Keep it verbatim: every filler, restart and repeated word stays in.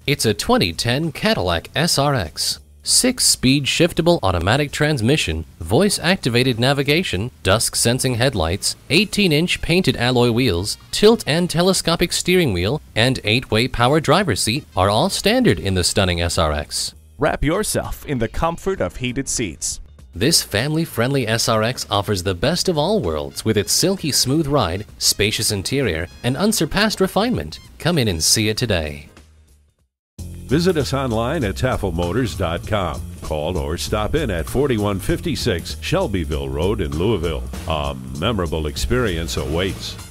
It's a twenty ten Cadillac S R X. six-speed shiftable automatic transmission, voice-activated navigation, dusk-sensing headlights, eighteen inch painted alloy wheels, tilt and telescopic steering wheel, and eight-way power driver's seat are all standard in the stunning S R X. Wrap yourself in the comfort of heated seats. This family-friendly S R X offers the best of all worlds with its silky smooth ride, spacious interior, and unsurpassed refinement. Come in and see it today. Visit us online at Tafel Motors dot com. Call or stop in at forty-one fifty-six Shelbyville Road in Louisville. A memorable experience awaits.